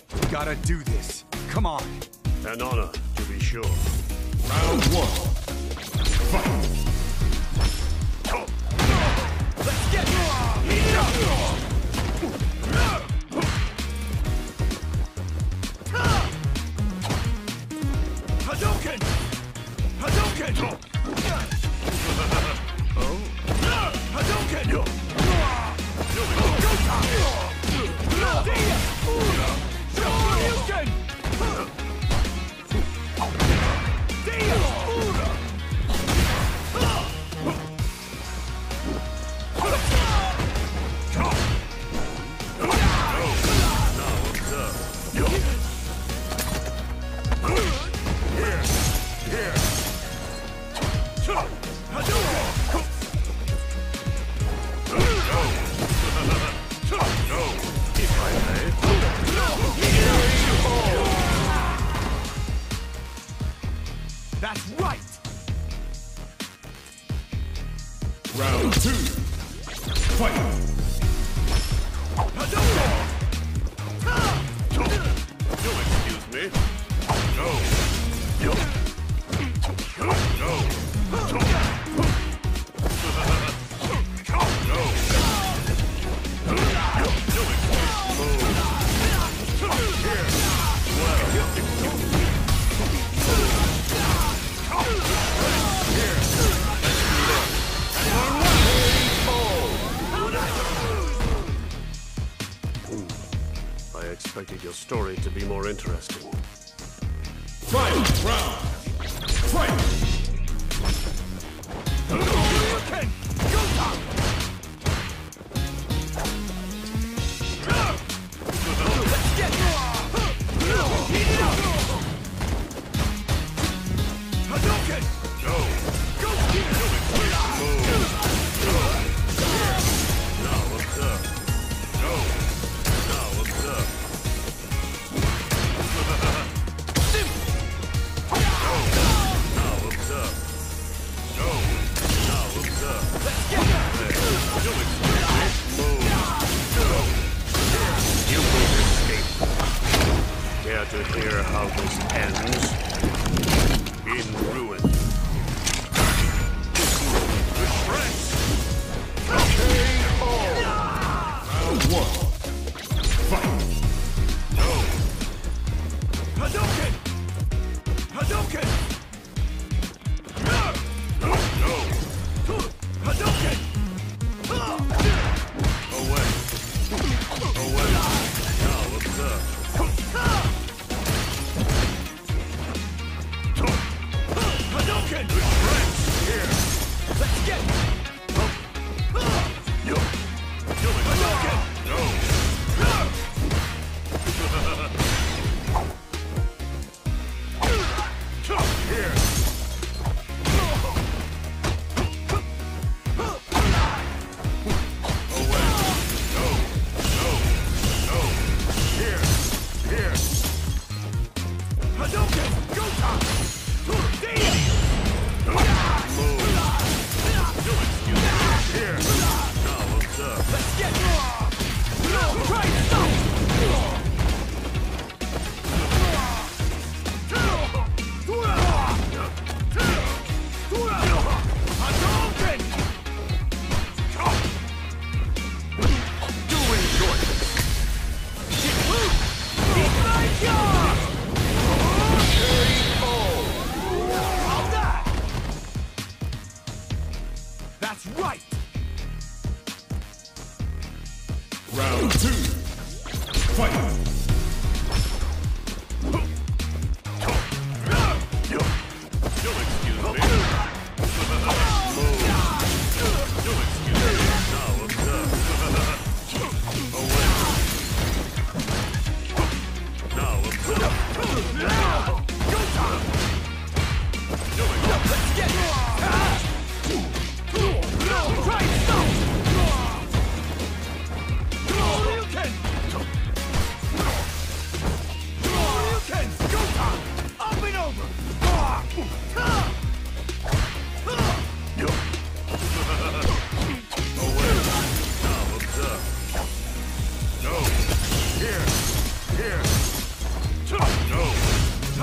Gotta do this. Come on. An honor, to be sure. Round one. Fight! Let's get Hadouken! Hadouken! Oh. Hadouken! Go That's right! Round two. Fight! You'll excuse me. No. No. I expected your story to be more interesting. Final round! Fight! Care to hear how this ends? In ruin. Round one. Fight! No. Hadouken! Hadouken! No. Hadouken! Away. Away. Now observe. Hadouken! Here. Let's get Hadouken! No.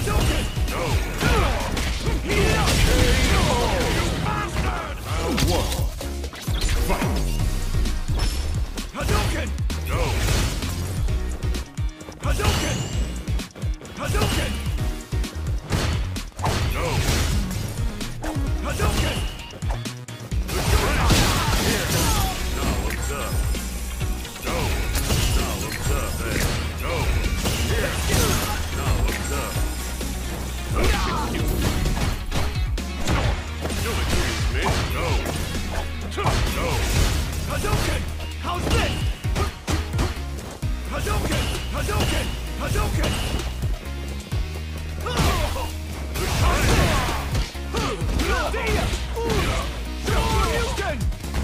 Hadouken! No! Round one. Fight! Hadouken! No! Hadouken! Hadouken! No! Hadouken! Now observe. No! Now observe there. No! Here! Now observe. No excuse me. No! No! Hadouken! How's this? Hadouken! Hadouken! Hadouken! Hadouken!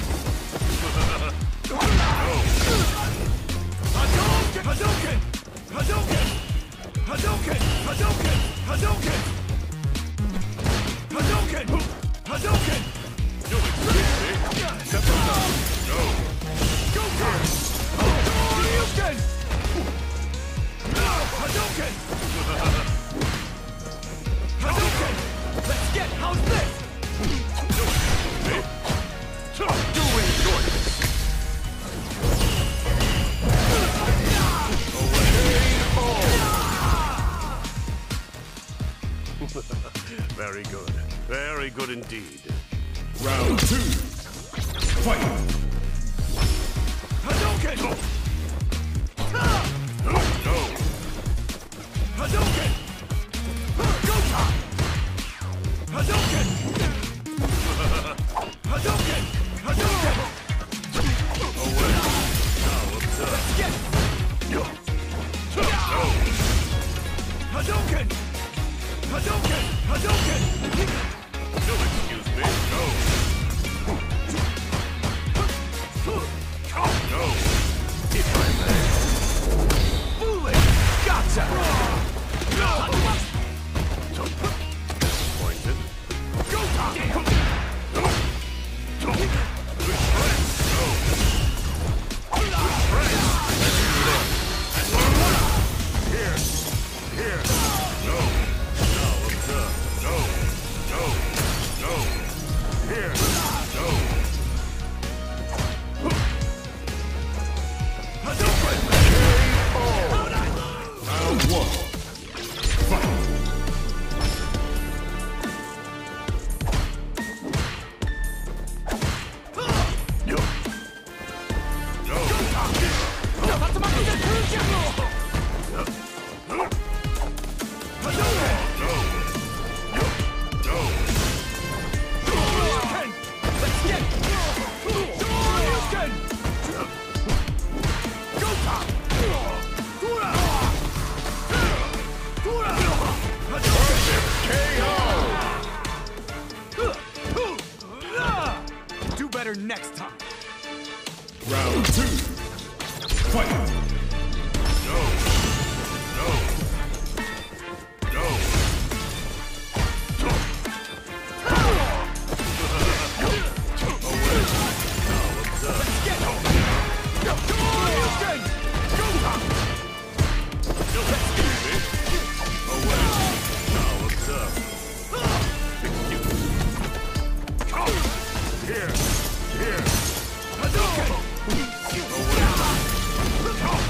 Hadouken! Hadouken! Hadouken! Hadouken! Hadouken! Hadouken! Hadouken! No excuse me. No! Go first! Hadouken! Hadouken! Hadouken! Let's get, how's this? Do enjoy this. Very good. Very good indeed. Round two. Fight! Hadouken! No! Hadouken! Go-ta! Hadouken! Hadouken! Hadouken! Away. Now observe. Get! No! Hadouken! Hadouken! Hadouken! No excuse me. No! No! If I may. Foolish! Gotcha! Disappointed. Go-ta! Here! Here! No! Now observe. No! No! No! Here! No! Hadouken! Round one. Fight! No! No! Hadouken! No! No! Hadouken! Let's get! Hadouken! Go-ta! Tura! Tura! Hadouken! Do better next time. Round two. Fight! No! No! No! Away! Now observe. Let's get! Hadouken! Go-ta! No excuse me. Away! Now observe. Excuse. Here! Here! Hadouken! Away!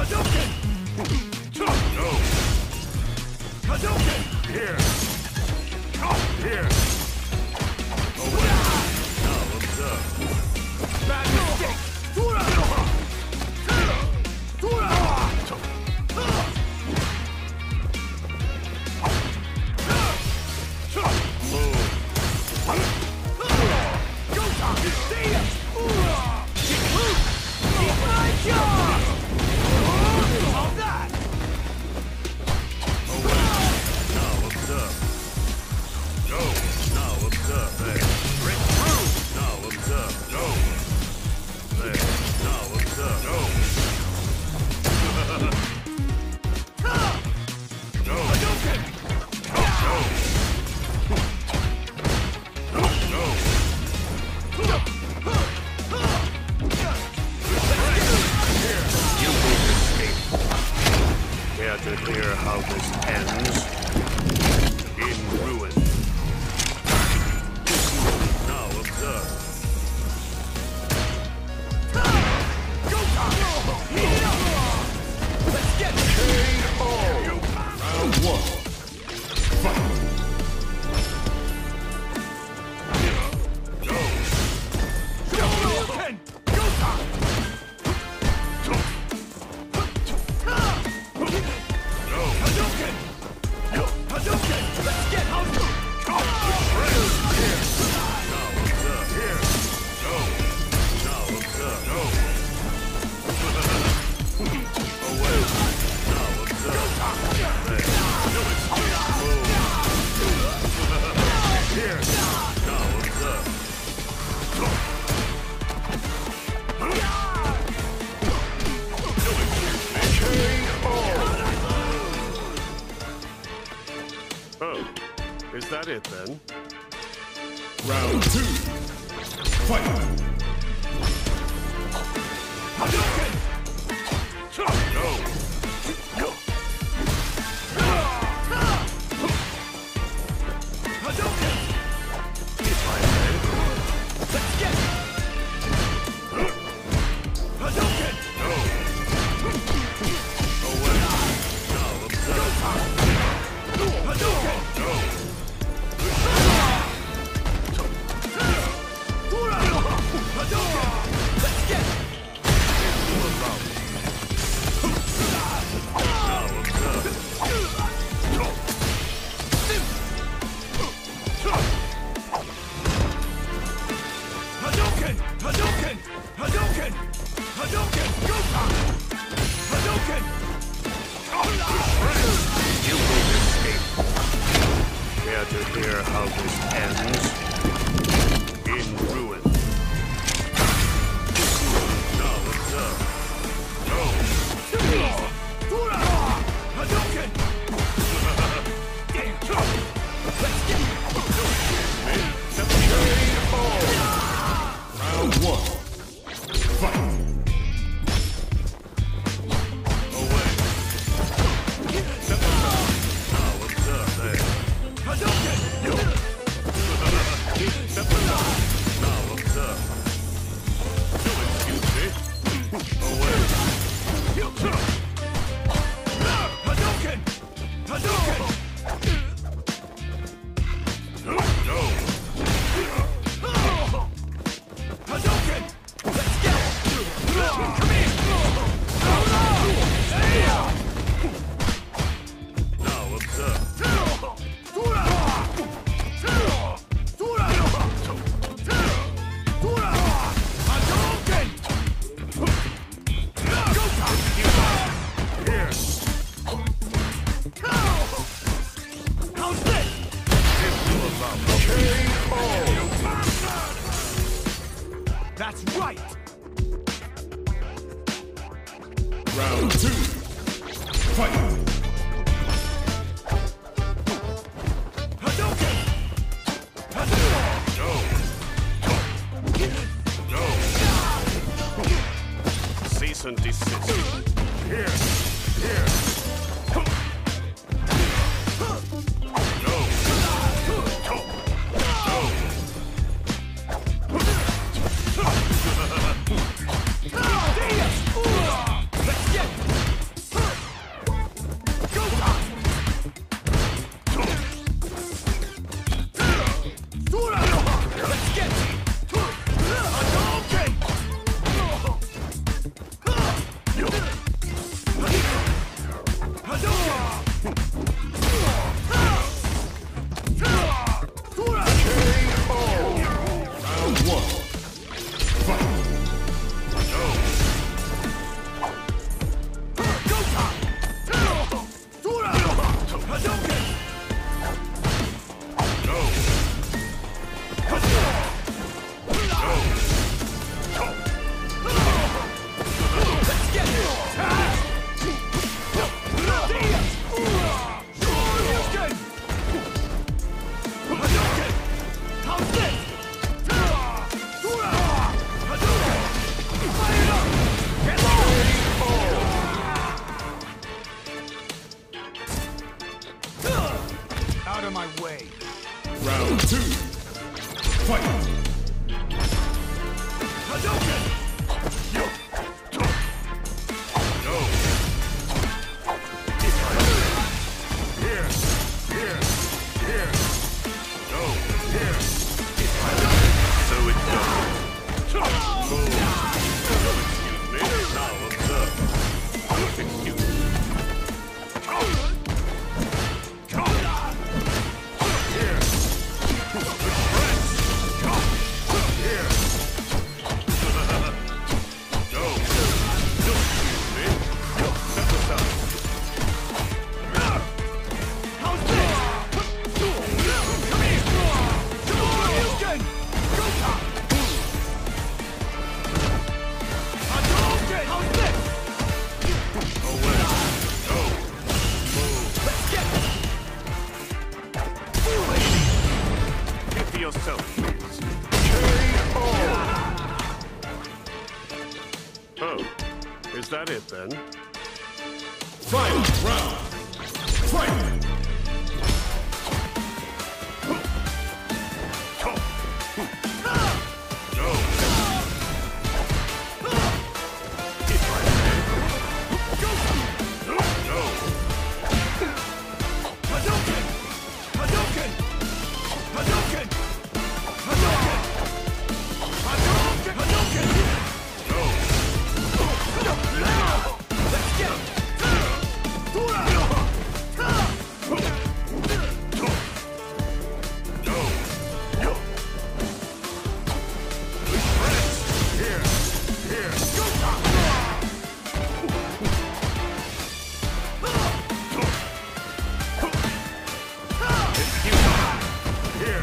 Hadouken! No. Hadouken! Here. Here. Away. Now observe. Bad mistake! Tura! Tura! Move. Go time! See ya! Keep my job! All that! Now observe. Go. Now observe. There. Break through. Now observe. Go. There. Now observe. Go. Go. Hadouken! Go. Go. You will escape. Care to hear how this ends? In ruin. Now observe. Go time! Heat it up! Let's get it! Round 1. Fight! Hadouken! Go time! Hadouken! Hadouken! Let's get Hadouken! Now observe. Here. Go. Now observe. Go. Away. Now observe. There. Move. Here. Now observe. Oh, is that it then? Round 2. Fight! Hadouken! Go. Hadouken! If I may. Let's get it! Hadouken! Go. Away. Now observe. Hadouken! Go. Tura! Hadouken! Let's get it! Now observe. Hadouken! Hadouken! Hadouken! Hadouken! Go time! Hadouken! You will escape. Care to hear how this ends? In ruin. Now observe. Go. Tura! Hadouken! Damn! Let's get it! Round 1. Fight! Away. Now observe. There. Hadouken! Now observe. You'll excuse me. Away. Hadouken! Hadouken! Go. Hadouken! Let's get it! Come here! Hey! Now observe. Tura! Tura! Tura! Hadouken! Go time! Here. How's this? If you allow me. That's right! Round 2. Fight! Hadouken! Hadouken! Go. Go. Cease and desist. Here. Here. Go. Go. Let's get it! Round 2. Fight! Hadouken! Yo! No! Here! Here! Here! No! Here! So it goes. Move! Excuse me. Now observe. Excuse me. Here! Here! Go! Excuse me. Step aside. How's this? Come here! Come on, Hadouken! Hadouken! How's this? Away. Go. Move. Let's get Get to yourself, please. K.O. Oh. Is that it then? Final round! Fight! Go. Go. Hadouken! Hadouken! Hadouken! Hadouken! Hadouken! Hadouken! Go. Let's get it! Go. Yo. Here. Here. Here.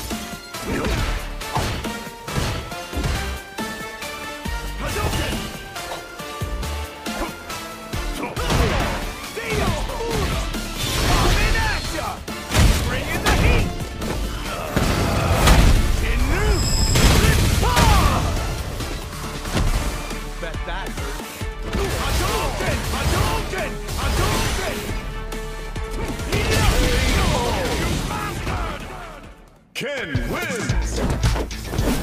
Hadouken! Dio! Coming at ya! Bringing the heat! Inu! Rippa! Bet that hurt. Hadouken! Hadouken! Hadouken! Ken wins!